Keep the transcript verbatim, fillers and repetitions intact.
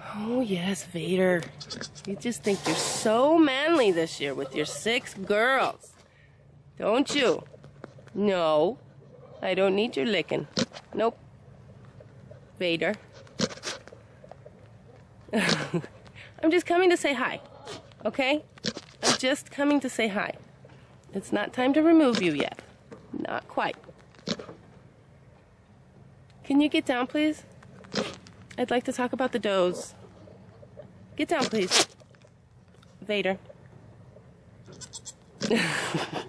Oh, yes, Vader. You just think you're so manly this year with your six girls. Don't you? No. I don't need your licking. Nope. Vader. I'm just coming to say hi. Okay? I'm just coming to say hi. It's not time to remove you yet. Not quite. Can you get down, please? I'd like to talk about the does. Get down, please. Vader.